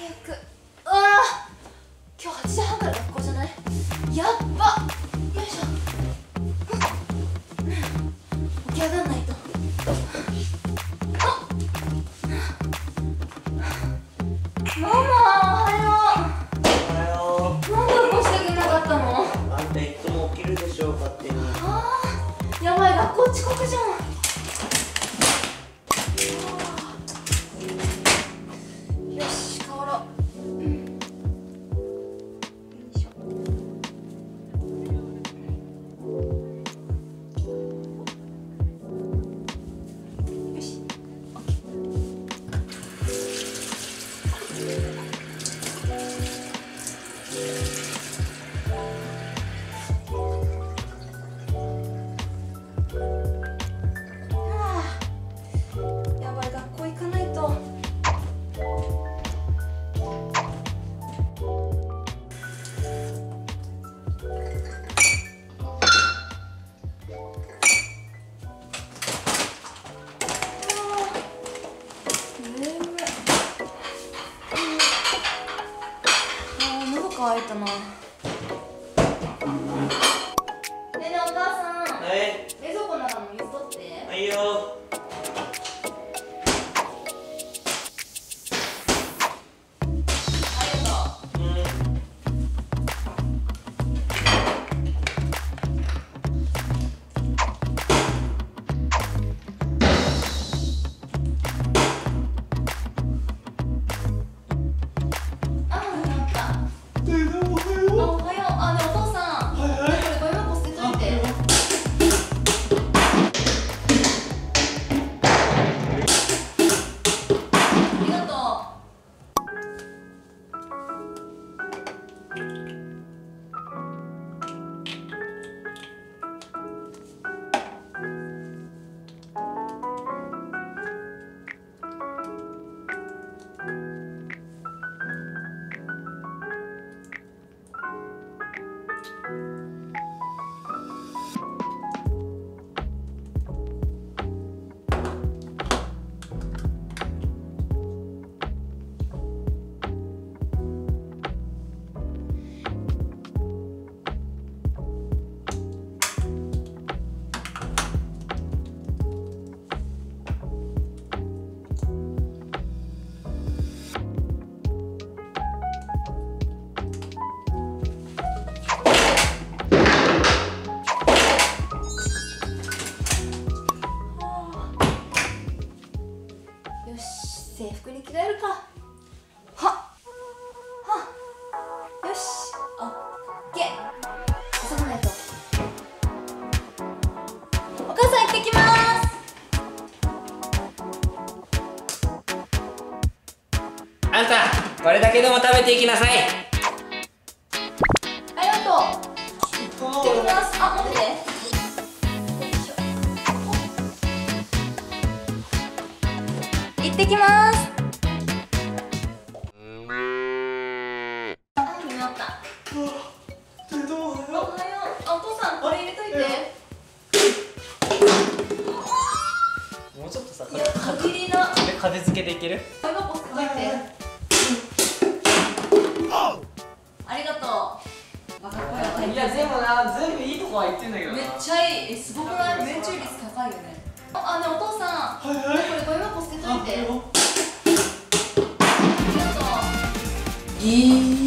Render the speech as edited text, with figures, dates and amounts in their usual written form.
く。うわー、今日8時半から学校じゃない？やっば。よいしょ。起き上がんないと。ママ、おはよう。なんで起こしてくれなかったの？ あんたいつも起きるでしょ、勝手に。 やばい、学校遅刻じゃん。よし、変わろう。よいしょ。よし、オッケー。やばい、学校行かないと。喉乾いたな。ねえねえ、お母さん。 はい。 冷蔵庫の中の水取って。 はいよ。制服に着替えるか。はっはっ、よし、オッケー。急がないと。お母さん行ってきます。 あんた、これだけでも食べていきなさい。 ありがとう。行ってきます。あ、持ってて。行ってきます。あ、決まった。おはよう。あ、お父さん、これ入れといて。 もうちょっとさ、 いや、限りな。 風付けでいける？ ゴミ箱捨てといて。ありがとう。バカっぽいわ。 いや、でもな、全部いいとこは言ってんだけどな。 めっちゃいい。すごくない？命中率高いよね。あ、ね、お父さん。これゴミ箱捨てといて。ありがとう。